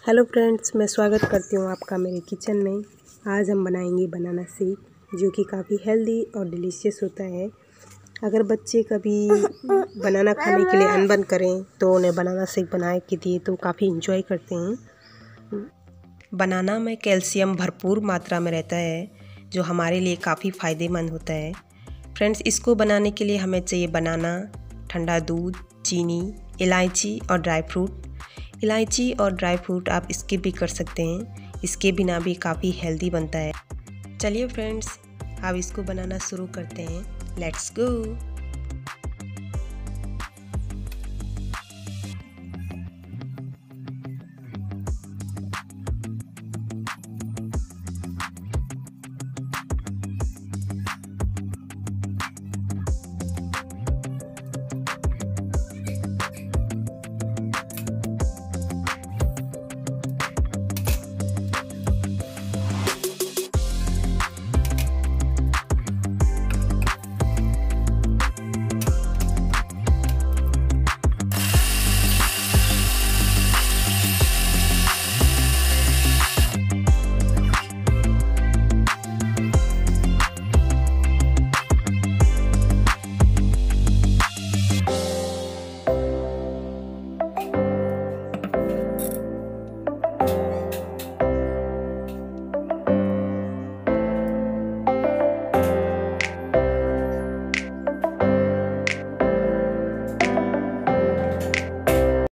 Hello friends, मैं स्वागत करती हूँ आपका मेरे किचन में। आज हम बनाएंगे बनाना शेक, जो कि काफ़ी हेल्दी और डिलीशियस होता है। अगर बच्चे कभी बनाना खाने के लिए अनबन करें तो उन्हें बनाना शेक बना के दिए तो काफ़ी इंजॉय करते हैं। बनाना में कैल्शियम भरपूर मात्रा में रहता है, जो हमारे लिए काफ़ी फ़ायदेमंद होता है। फ्रेंड्स, इसको बनाने के लिए हमें चाहिए बनाना, ठंडा दूध, चीनी, इलायची और ड्राई फ्रूट। इलायची और ड्राई फ्रूट आप स्किप भी कर सकते हैं, इसके बिना भी काफ़ी हेल्दी बनता है। चलिए फ्रेंड्स, अब इसको बनाना शुरू करते हैं। लेट्स गो।